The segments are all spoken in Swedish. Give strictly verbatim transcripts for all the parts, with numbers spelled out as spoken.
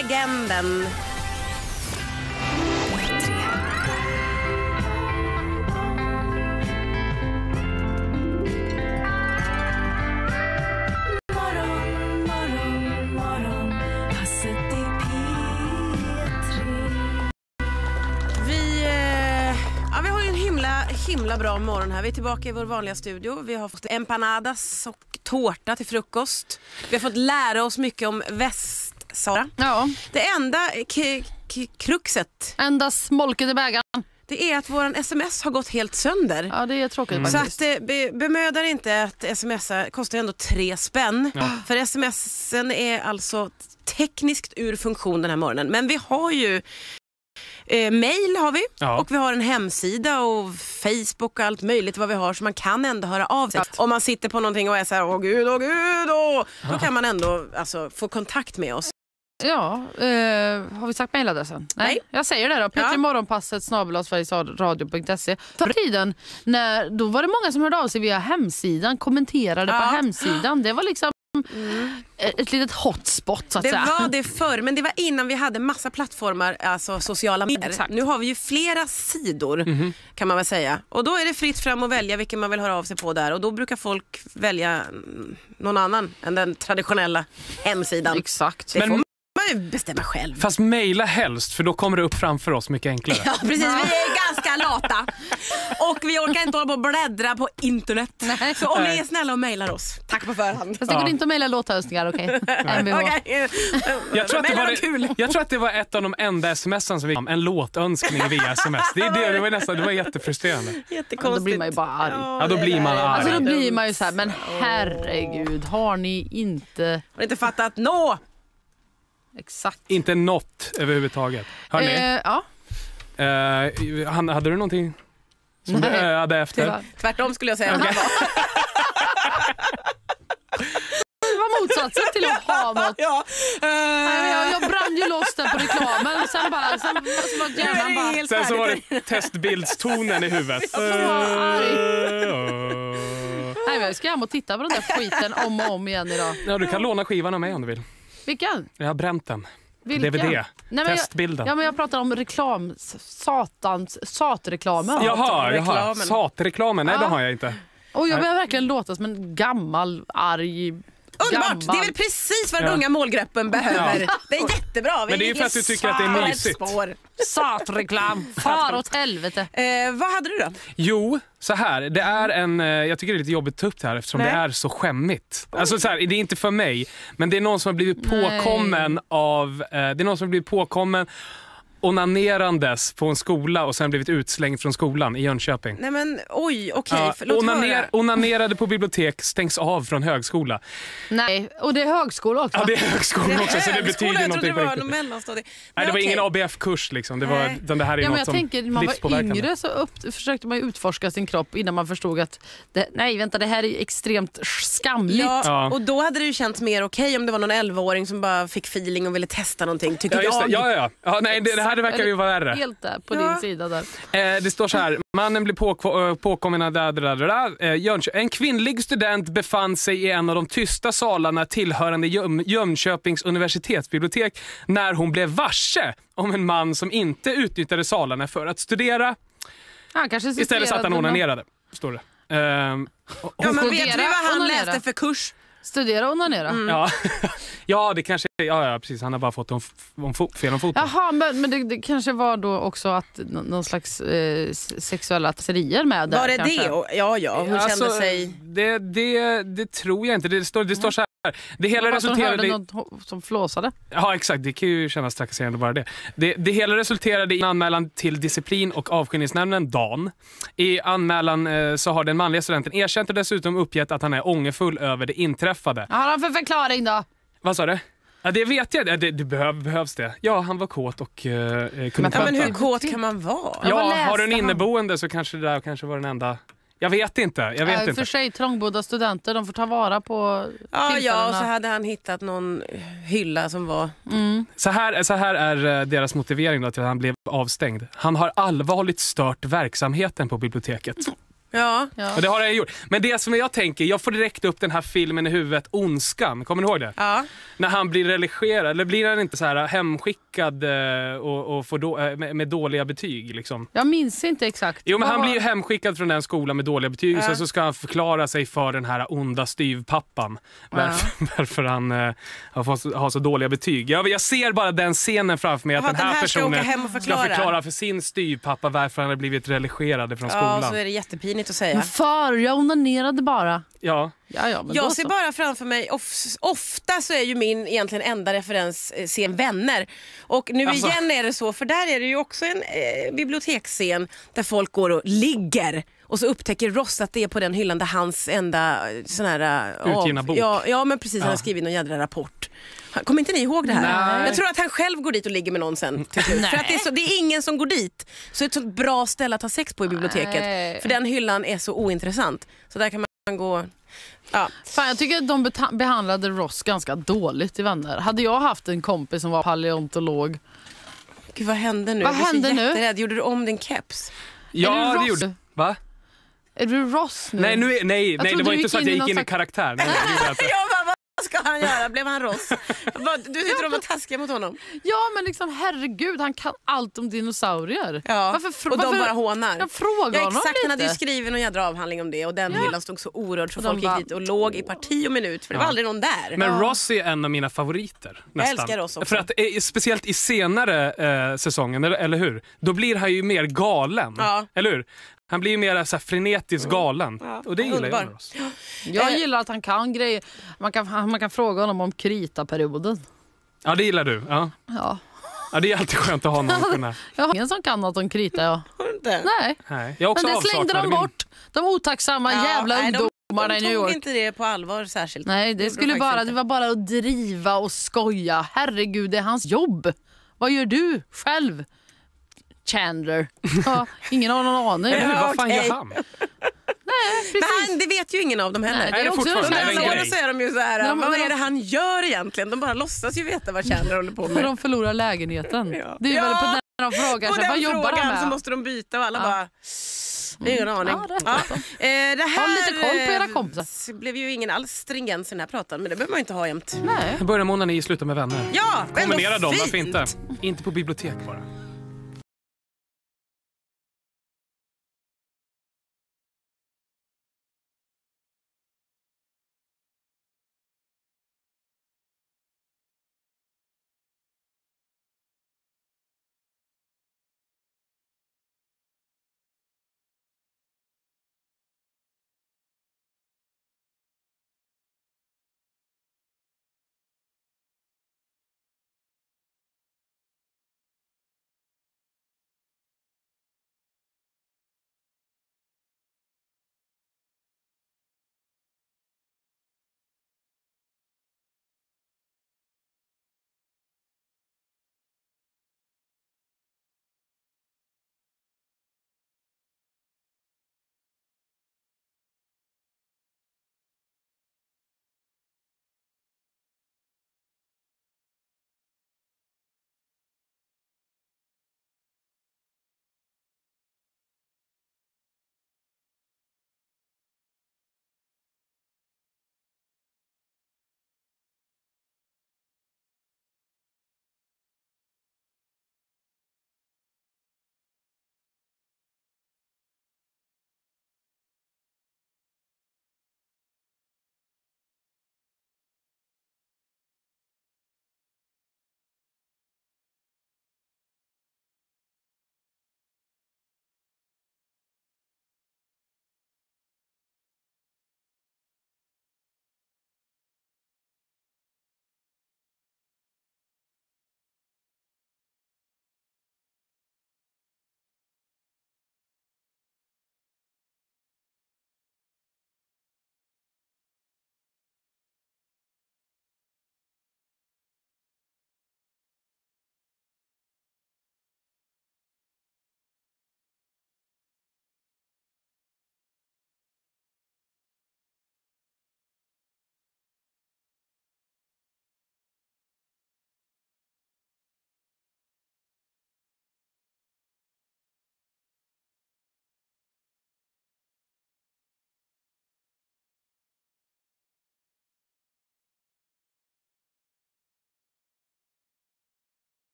legenden. Himla bra morgon här. Vi är tillbaka i vår vanliga studio. Vi har fått empanadas och tårta till frukost. Vi har fått lära oss mycket om Västsahara. Ja. Det enda k- k- kruxet, enda smolket i bägaren, det är att våran sms har gått helt sönder. Ja, det är tråkigt mm. faktiskt. Så att be- bemödar inte att smsa, kostar ändå tre spänn. Ja. För smsen är alltså tekniskt ur funktion den här morgonen. Men vi har ju Eh, mail har vi, ja. Och vi har en hemsida och Facebook och allt möjligt vad vi har, så man kan ändå höra av sig. Ja. Om man sitter på någonting och är så här, åh gud, åh gud, åh, då kan man ändå alltså, få kontakt med oss. Ja, eh, har vi sagt mailadressen? Nej. Nej. Jag säger det då, Petri morgonpasset snabel-a sveriges radio punkt se. Förr tiden, när, då var det många som hörde av sig via hemsidan, kommenterade ja. på hemsidan. Det var liksom Mm. ett litet hotspot så att det säga. var det förr, men det var innan vi hade massa plattformar, alltså sociala medier. Exakt. Nu har vi ju flera sidor mm-hmm. kan man väl säga. Och då är det fritt fram att välja vilken man vill höra av sig på där. Och då brukar folk välja någon annan än den traditionella hemsidan. Exakt. Det men får man ju bestämma själv. Fast mejla helst, för då kommer det upp framför oss mycket enklare. Ja, precis. Vi är ganska lata. Och vi orkar inte hålla på och bläddra på internet. Nej. Så om ni är snälla och mejlar oss, tack på förhand. Fast det går ja. inte att mejla låthöstningar, okej? Okay? okay. jag, tror att det var det, jag tror att det var ett av de enda sms'en som vi en låtönskning via sms. Det, det, det, var nästan, det var jättefrustrerande. Jättekonstigt. Ja, då blir man ju bara arg. Ja, då blir man arg. Alltså då blir man ju så här, men herregud, har ni inte... Har ni inte fattat? Nå! Exakt. Inte något överhuvudtaget. Hör ni? Eh, ja. Eh, han, hade du någonting som Nej, du hade efter? Tyvärr. Tvärtom skulle jag säga. Okay. Det var motsatsen till att ha något. Ja. Uh... jag, jag brann ju loss där på reklamen. Sen bara... Sen, sen, bara, bara... sen så var det testbildstonen i huvudet. Nej, jag ska hem och titta på den där skiten om och om igen idag. Ja, du kan låna skivan av mig om du vill. Vilken? Jag har bränt den. Vilken? D V D. Nej, Testbilden. Jag, ja, men jag pratar om reklam. Satans, satreklamen. Jaha, jaha. Satreklamen. Nej, ja. Det har jag inte. Och jag börjar verkligen låta som en gammal, arg... Underbart, gammal. det är väl precis vad den ja. unga målgruppen behöver. Ja. Det är jättebra. Vi men det är ju för att du tycker att det är mysigt. Satreklam. Far åt helvete. Eh, vad hade du då? Jo, så här. Det är en, jag tycker det är lite jobbigt att ta upp det här eftersom Nej. det är så skämmigt. Alltså så här, det är inte för mig. Men det är någon som har blivit påkommen Nej. av... Eh, det är någon som har blivit påkommen onanerandes på en skola och sen blivit utslängd från skolan i Jönköping. Nej men oj, okej, okay, förlåt. Ja, onaner, onanerade på bibliotek stängs av från högskola. Nej, och det är högskola också. Ja, det är högskola också, det så det betyder jag någonting. Det var någon mellanstadie. Nej, det var okay. ingen A B F-kurs liksom. Det var, den det här är ja, något men jag som tänker, man var yngre så upp, försökte man utforska sin kropp innan man förstod att det, nej, vänta, det här är extremt skamligt. Ja, ja. Och då hade det ju känts mer okej okay om det var någon elvaåring som bara fick feeling och ville testa någonting, tycker ja, just jag. Det. Ja, ja, ja. Nej, det, det här verkar ju vara värre. Helt där, på ja. din sida där. Eh, det står så här, mannen blir på, påkommen av där, där, där, där. Eh, en kvinnlig student befann sig i en av de tysta salarna tillhörande Jöm, Jönköpings universitetsbibliotek när hon blev varse om en man som inte utnyttjade salarna för att studera. Han kanske istället satt han onanerade, står det. Eh, och, ja, men vet du vad han läste för kurs? Studera och onanera. Mm. Ja. ja, det kanske ja, ja precis, han har bara fått om, om fo- fel om foten. Jaha, men, men det, det kanske var då också att n- någon slags eh, sexuella trakasserier med där. Var det kanske. det? Ja, ja, hon alltså, kände sig det, det, det tror jag inte. Det står, det står så här. Det hela resulterade i någon som flåsade. Ja, exakt. Det kan ju kännas trakasserande bara det. det. Det hela resulterade i en anmälan till disciplin- och avskiljningsnämnden D A N. I anmälan eh, så har den manliga studenten erkänt och dessutom uppgett att han är ångerfull över det inträffade. Vad har han för förklaring då? Vad sa du? Ja, det vet jag. Det, det behöv, behövs det. Ja, han var kåt och uh, kunde men, ja, men hur kåt kan man vara? Ja, har du en inneboende så kanske det där kanske var den enda... Jag vet inte. Jag vet äh, inte. För sig, trångbodda studenter, de får ta vara på ja, ja, och så hade han hittat någon hylla som var... Mm. Så, här, så här är deras motivering då till att han blev avstängd. Han har allvarligt stört verksamheten på biblioteket. Ja. Ja. Och det har jag gjort. Men det som jag tänker, jag får direkt upp den här filmen i huvudet, Ondskan. Kommer ni ihåg det? Ja. När han blir religerad, eller blir han inte så här hemskickad eh, och, och får då, eh, med, med dåliga betyg liksom? Jag minns inte exakt. Jo, men Vad han var- blir ju hemskickad från den skolan med dåliga betyg, Ja. så, så ska han förklara sig för den här onda styvpappan. Varför, varför han eh, har, fått, har så dåliga betyg. Jag, jag ser bara den scenen framför mig, att Jaha, den här, den här ska personen åka hem och förklara. ska förklara för sin styvpappa varför han har blivit religerad från Ja, skolan. så är det jättepinigt att säga. Men för, jag onanerade bara. Ja. Ja, ja, men då Jag ser så. bara framför mig, of, ofta så är ju min egentligen enda referens eh, scen Vänner. Och nu Alltså. igen är det så, för där är det ju också en eh, biblioteksscen där folk går och ligger. Och så upptäcker Ross att det är på den hyllan där hans enda eh, sån här... eh, Utgivna bok. Ja, ja, men precis. Han har Ja. skrivit någon jädra rapport. Han- Kommer inte ni ihåg det här? Nej. Jag tror att han själv går dit och ligger med någon sen till slut. För att det är, så, det är ingen som går dit. Så det är ett sånt bra ställe att ha sex på i biblioteket. Nej. För den hyllan är så ointressant. Så där kan man gå... Ja. Fan, jag tycker att de beta- behandlade Ross ganska dåligt i Vänner. Hade jag haft en kompis som var paleontolog. Gud, vad hände nu? Vad Jag blir så hände nu? jätterädd. Gjorde du om din keps? Ja, Är du det Ross? gjorde... Va? Är du Ross nu? Nej, nu är, nej, nej trodde det var du inte gick så att in jag i gick någon in i slags- karaktär. Nej, det gjorde jag inte. Jag bara, vad ska han göra? Blev han Ross? Jag bara, du tyckte de var taskiga mot honom? Ja, men liksom herregud, han kan allt om dinosaurier. Ja. Varför fr- och de varför- bara hånar. Jag frågar Ja, honom exakt, han hade ju lite. skrivit någon jädra avhandling om det och den Ja. hyllan stod så orörd så Och de folk gick bara- dit och låg i parti och minut för det Ja. var aldrig någon där. Men Ja. Ross är en av mina favoriter. Nästan. älskar Ross också. För att, eh, speciellt i senare eh, säsongen, eller, eller hur? Då blir han ju mer galen. Ja. Eller hur? Han blir ju mer så här frenetiskt galen. Ja. Och det gillar jag Underbar. med Ross. Jag Eh. gillar att han kan grejer. Man kan, man kan fråga honom om kritaperioden. Ja, det gillar du. Ja. Ja. Ja, det är alltid skönt att ha någon kunna. Jag har ingen som kan något om krita. Ja. Har du inte? Nej, Nej. Jag har också men det slängde avsaknad de i min- bort. De otacksamma Ja, jävla nej, de- ungdomarna De i New tog York. inte det på allvar särskilt. Nej, det gjorde skulle de bara, faktiskt det inte. var bara att driva och skoja. Herregud, det är hans jobb. Vad gör du själv? Chandler. Ja, ingen har någon aning. Eller hur? Vad fan okej. gör han? Men han, det vet ju ingen av dem heller. Nej, Nej, det är också fortfarande en en Nästa år grej. så är de ju så här, Men de- vad men är de- det han gör egentligen? De bara låtsas ju veta vad Chandler håller på För med. de förlorar lägenheten. Ja. Det är Ja. väl på den de frågar På sig. den Vad jobbar han frågan med? så måste de byta och alla Ja. bara... Ingen aning. Ja, rätt Ja. åt dem. Eh, det här, Ha lite koll på era eh, kompisar. blev ju ingen alls stringens i den här pratan, men det behöver man inte ha jämt. Nej. Börjar med onani, slutar med vänner. Ja, ändå Kombinera dem, fint. varför inte? Inte på bibliotek bara.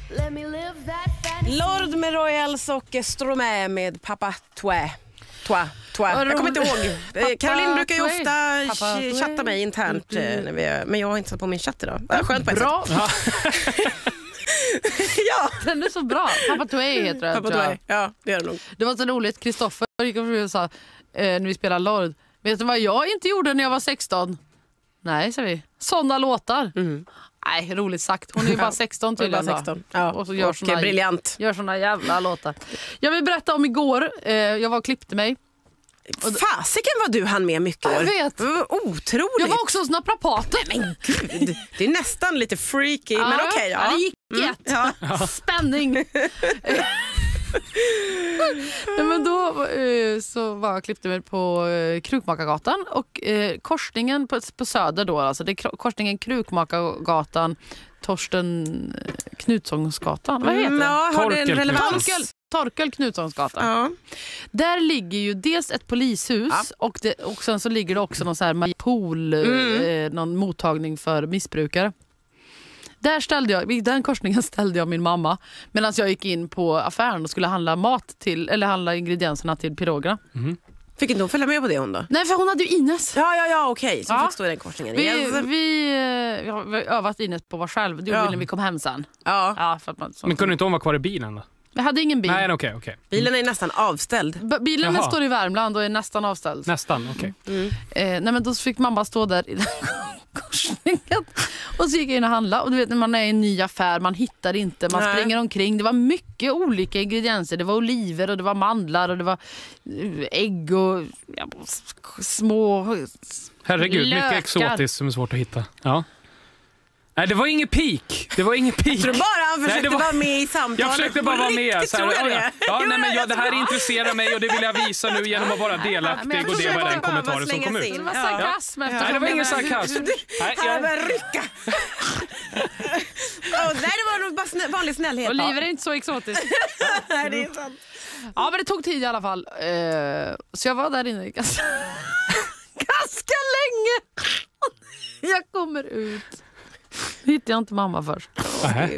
Lord med Royals och Stromae med Papa Toi. Toi. Toi. Jag kommer inte ihåg. Papa Caroline brukar ju ofta Papa chatta mig internt, mm. när vi, men jag har inte satt på min chatt idag. Ja, skönt på bra. Ja. Ja. Den är så bra. Papa Toi heter det. Papa Toi. Ja, det är det nog. Det var så roligt. Kristoffer gick och sa eh, när vi spelade Lord. Vet du vad jag inte gjorde när jag var sexton? Nej, säger vi. Sådana låtar. Mm. Nej, roligt sagt. Hon är ju bara sexton tydligen. Bara sexton. Ja. Och så gör såna, briljant. Gör såna jävla låtar. Jag vill berätta om igår. Eh, jag var och klippte mig. Fasiken vad du hann med mycket. Jag vet. Otroligt. Jag var också hos naprapaten. Men gud, det är nästan lite freaky. Ja, men okej, okay, ja. ja. Det gick jätt. Mm, ja. Spänning. Nej, men då eh, så var jag klippte mig på eh, Krukmakargatan och eh, korsningen på, på Söder då, alltså det är korsningen Krukmakargatan Torsten Knutssonsgatan. Vad heter det? Ja, har det en relevans? Torkel, Torkel Knutssonsgatan. Ja. Där ligger ju dels ett polishus, ja. och, det, och sen så ligger det också någon så här pool, mm. eh, någon mottagning för missbrukare. Där ställde jag, vid den korsningen ställde jag min mamma medan jag gick in på affären och skulle handla mat till, eller handla ingredienserna till pirogerna. Mm. Fick inte hon följa med på det hon då? Nej, för hon hade ju Ines. Ja, ja, ja, okej. Okay. Så ja. Fick stå i den korsningen. Vi, yes. vi, vi har övat Ines på var själv. Det gjorde ja. vi när vi kom hem sen. Ja. Ja, för att man, men kunde inte hon vara kvar i bilen då? Jag hade ingen bil. Nej, okej, okay, okej. Okay. Bilen är nästan avställd. B- bilen Jaha. står i Värmland och är nästan avställd. Nästan, okej. Okay. Mm. Eh, nej, men då fick mamma stå där i den korsningen. Och så gick jag in och handlade. Och du vet, när man är i en ny affär, man hittar inte, man nej. springer omkring. Det var mycket olika ingredienser. Det var oliver och det var mandlar och det var ägg och ja, små herregud, lökar. Mycket exotiskt som är svårt att hitta. Ja. Nej, det var ingen peak. Det var ingen peak. Jag tror bara han försökte nej, var... vara med i samtalet. Jag försökte bara vara med. Så här, ja, ja. Ja, nej, men jag, det här intresserar mig och det vill jag visa nu genom att vara delaktig, och det var den kommentaren som kom ut. Det var sarkasm. Ja. Nej, det var ingen sarkasm. Nej, jag var rycka. oh, nej, det var nog bara snä, vanlig snällhet. Oliver är inte så exotiskt. Nej, det är sant. Ja, men det tog tid i alla fall. Uh, så jag var där inne ganska, ganska länge. Jag kommer ut. Hittade jag inte mamma först. Äh.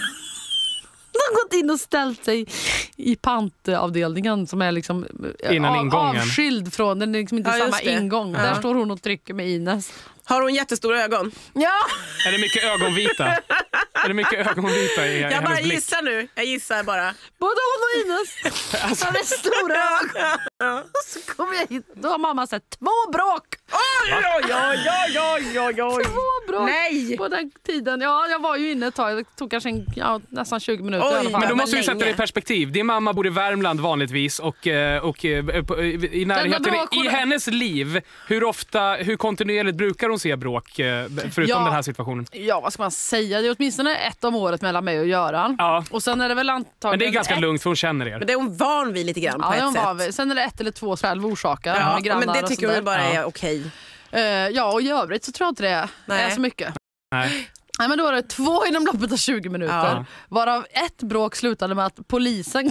De har gått in och ställt sig i pantavdelningen som är liksom innan ingången. Avskild från, den är liksom inte ja, samma ingång. Ja. Där står hon och trycker med Ines. Har hon jättestora ögon? Ja. Är det mycket ögonvita? Är det mycket ögonvita i jag hennes bara blick? gissar nu. Jag gissar bara. Både hon och Ines. Alltså. Har stora ögon. Så kommer jag hit. Då har mamma sett två bråk. Oj, oj, oj, oj, oj, oj. Två bråk. Nej. På den tiden. Ja, jag var ju inne ett tag. Det tog kanske en, ja, nästan tjugo minuter. Oj, i alla fall. Men då måste vi sätta det i perspektiv. Din mamma bor i Värmland vanligtvis och, och, och i närheten i hennes liv. Hur ofta, hur kontinuerligt brukar hon se bråk förutom ja, den här situationen? Ja, vad ska man säga? Det är åtminstone ett om året mellan mig och Göran. Ja. Och sen är det väl antagligen... Men det är ganska ett... lugnt för hon känner er. Men det är hon van vid lite grann på ja, ett sätt. Var sen är det ett eller två självorsaker ja, med grannar. Men det tycker hon bara är okej. Uh, ja, och i övrigt så tror jag inte det Nej. är så mycket. Nej. Nej, men då var det två inom loppet av tjugo minuter. Ja. Varav ett bråk slutade med att polisen...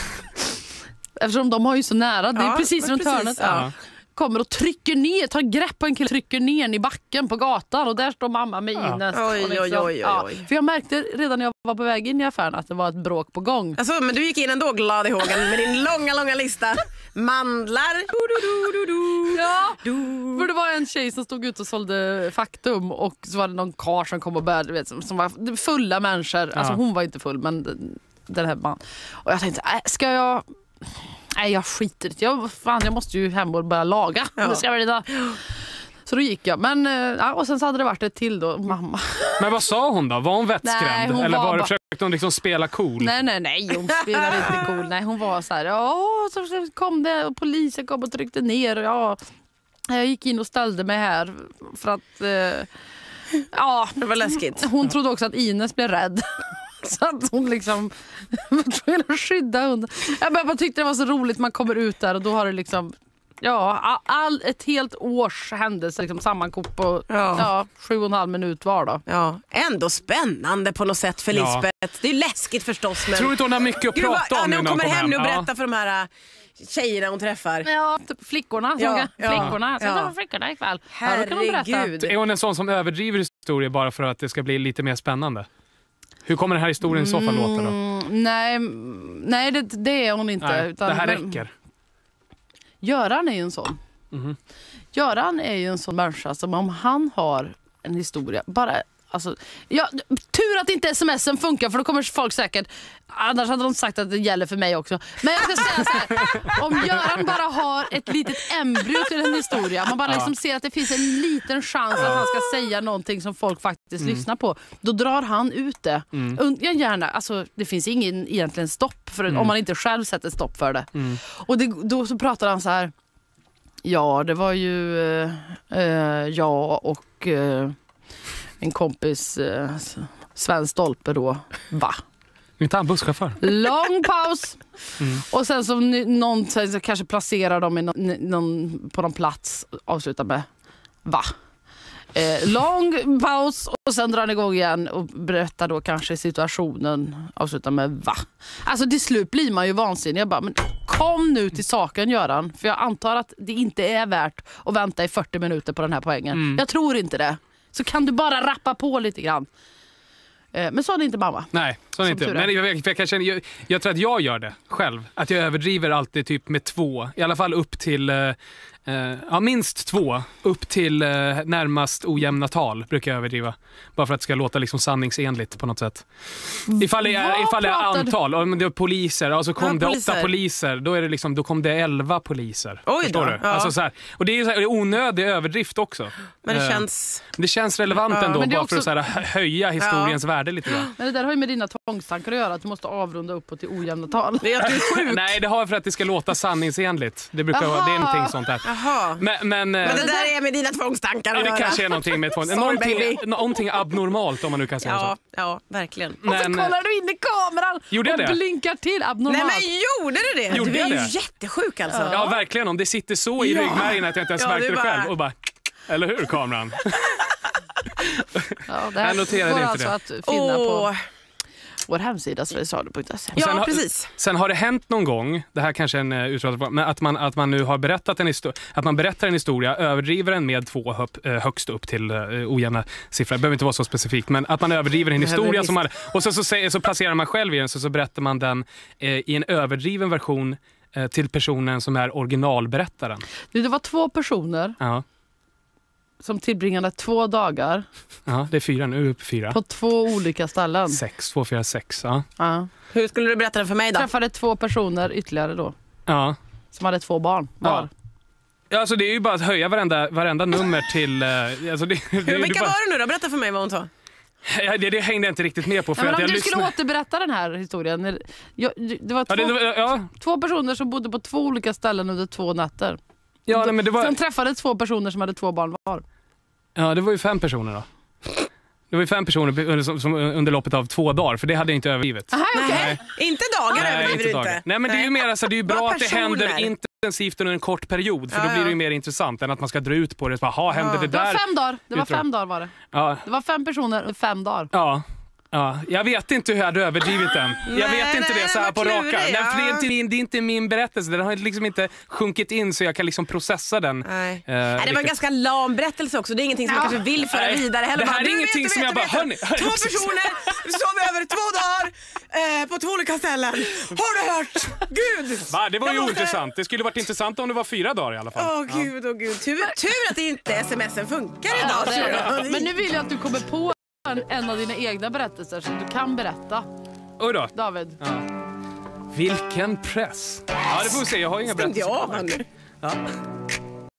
Eftersom de har ju så nära, det är ja, precis runt hörnet. Ja. Kommer och trycker ner, tar grepp på en kille, trycker ner i backen på gatan och där står mamma med Ines. Ja. Oj, oj, oj, oj. Ja. För jag märkte redan när jag var på väg in i affären att det var ett bråk på gång. Alltså, men du gick in ändå glad i hågen med din långa, långa lista. Mandlar. Du, du, du, du. Ja, för det var en tjej som stod ut och sålde Faktum och så var det någon karl som kom och började, vet, som, som var fulla människor. Alltså hon var inte full, men den här man. Och jag tänkte, äh, ska jag... Nej, jag skiter inte. Jag, fan, jag måste ju hem och börja laga. Ja. Det ska jag väl så då gick jag. Men, ja, och sen så hade det varit ett till då, mamma. Men vad sa hon då? Var hon vettskrämd? Nej, hon eller var var det, bara... försökte hon liksom spela cool? Nej, nej, nej. Hon spelade inte cool. Nej, hon var så här, ja, så kom det och polisen kom och tryckte ner. Och ja, jag gick in och ställde mig här för att... Eh, ja, det var läskigt. Hon trodde också att Ines blev rädd. Så att hon liksom var tvungen att skydda hunden. Jag bara tyckte det var så roligt. Man kommer ut där och då har det liksom ja, all, ett helt års händelse liksom sammankop på ja. Ja, sju och en halv minut var då. Ja, ändå spännande på något sätt för Lisbeth. Ja. Det är läskigt förstås. Men... Tror du inte hon har mycket att Gud, prata vad, om ja, nu när hon kommer hem nu och ja. berättar för de här tjejerna hon träffar. Ja, typ flickorna. Ja, ja. Flickorna. Sen ja. var flickorna ikväll. Herregud. Är hon en sån som överdriver historier bara för att det ska bli lite mer spännande? Hur kommer den här historien i så fall låta då? Mm, nej, nej det, det är hon inte. Nej, utan, det här men, räcker. Göran är ju en sån. Mm-hmm. Göran är ju en sån människa som om han har en historia, bara... Alltså, ja, tur att inte smsen funkar, för då kommer folk säkert, annars hade de sagt att det gäller för mig också. Men jag ska säga så här, om Göran bara har ett litet embryo till en historia, man bara liksom ser att det finns en liten chans att han ska säga någonting som folk faktiskt mm. lyssnar på, då drar han ut det. Mm. Jag gärna, alltså, det finns ingen egentligen stopp för det, mm. om man inte själv sätter stopp för det. Mm. Och det, då så pratar han så här: ja, det var ju eh, eh, jag och eh, en kompis, eh, Sven Stolpe då, va? Inte han busschaufför. Lång paus. Mm. Och sen så någon så kanske placerar dem i någon, någon, på någon plats, avslutar med va? Eh, lång paus och sen drar han igång igen och berättar då kanske situationen, avslutar med va? Alltså till slut blir man ju vansinnig. Jag bara, men kom nu till saken, Göran, för jag antar att det inte är värt att vänta i fyrtio minuter på den här poängen. Mm. Jag tror inte det. Så kan du bara rappa på lite grann. Eh, men så är det inte mamma. Nej, så är det inte. Men jag, jag, jag, jag, jag tror att jag gör det själv. Att jag överdriver alltid typ med två. I alla fall upp till... Eh, eh, ja, minst två. Upp till eh, närmast ojämna tal brukar jag överdriva. Bara för att det ska låta liksom sanningsenligt på något sätt. Ifall det är, ifall det är antal. Om det är poliser. Alltså kom ja, det poliser. åtta poliser. Då, är det liksom, då kom det elva poliser. Oj förstår då, du? ja. Alltså så här. Och det är, så här, det är onödig överdrift också. Men det eh, känns... Det känns relevant ja. ändå. Bara också... för att så här, höja historiens ja. värde lite grann. Men det där har ju med dina tvångstankar att göra. Att du måste avrunda uppåt till ojämna tal. Det är att du är sjuk. Nej, det har för att det ska låta sanningsenligt. Det brukar vara, det är någonting sånt där. Men, men, men det där är med dina tvångstankar. Ja, det kanske är någonting med tvång. någonting, någonting abnormalt om man nu kan säga ja, så. Ja, verkligen. Men, och så kollar du in i kameran gjorde jag och det? blinkar till abnormalt. Nej, men gjorde du det? Gjorde du är det? ju jättesjuk alltså. Ja. ja, verkligen. Om det sitter så i ja. ryggmärgen att jag inte ens ja, märkte det bara... själv. Och bara, eller hur kameran? Ja, det här jag noterade går inte alltså det. att finna oh. på vår hemsida sveriges radio punkt se. Ja, har, precis. Sen har det hänt någon gång, det här kanske är en uh, utråd, men att man, att man nu har berättat en historia, att man berättar en historia, överdriver den med två höp, uh, högst upp till uh, ojämna siffror. Det behöver inte vara så specifikt, men att man överdriver en historia som man, och så, så, så, så placerar man själv i den, så, så berättar man den uh, i en överdriven version uh, till personen som är originalberättaren. Det var två personer. Ja. Som tillbringade två dagar. Ja, det är fyra nu, upp fyra. På två olika ställen. Sex, två, fyra, sex, ja. ja. Hur skulle du berätta det för mig då? Jag träffade två personer ytterligare då. Ja. Som hade två barn var. Ja. Ja, alltså det är ju bara att höja varenda, varenda nummer till... Uh, alltså det, det, Hur mycket bara... var det nu då? Berätta för mig vad hon sa. Ja, det, det hängde jag inte riktigt med på. För ja, men att om jag du lyssnade... skulle återberätta den här historien. Jag, det var två, ja, det, ja. två personer som bodde på två olika ställen under två nätter. Ja, nej, men det var... Sen träffade två personer som hade två barn var. Ja, det var ju fem personer då. Det var ju fem personer som, som under loppet av två dagar, för det hade jag inte övergivet. Aha, okay. Nej. Inte dagar Nej, överdriver inte du dagar. inte. Nej, men det är ju mer, alltså, det är ju bra att det händer intensivt under en kort period, för ja, då blir det ju ja. mer intressant än att man ska dra ut på det. Jaha, hände ja. det där? Det var fem dagar, det var fem dagar var det. Ja. Det var fem personer och fem dagar. Ja. Ja, jag vet inte hur jag hade överdrivit den. Nej, jag vet inte nej, det så här på raka. klurig, ja. Nej, det, är inte, det är inte min berättelse. Den har liksom inte sjunkit in så jag kan liksom processa den. Nej. Eh, nej, det var en ganska lam berättelse också. Det är ingenting som ja. jag kanske vill föra nej. vidare heller. Det här bara, är ingenting vet, som vet, jag vet, bara... Hörni, hörni, två personer sov över två dagar eh, på två olika ställen. Har du hört? Gud! Va, det var ju måste... ointressant. Det skulle varit intressant om det var fyra dagar i alla fall. Åh oh, gud, åh oh, gud. Tur, tur att det inte smsen funkar idag. Ja, det det. Men nu vill jag att du kommer på en av dina egna berättelser som du kan berätta. Oj då. David. Ja. Vilken press. Ja, det får vi se. Jag har inga berättelser. berättelser. Ja,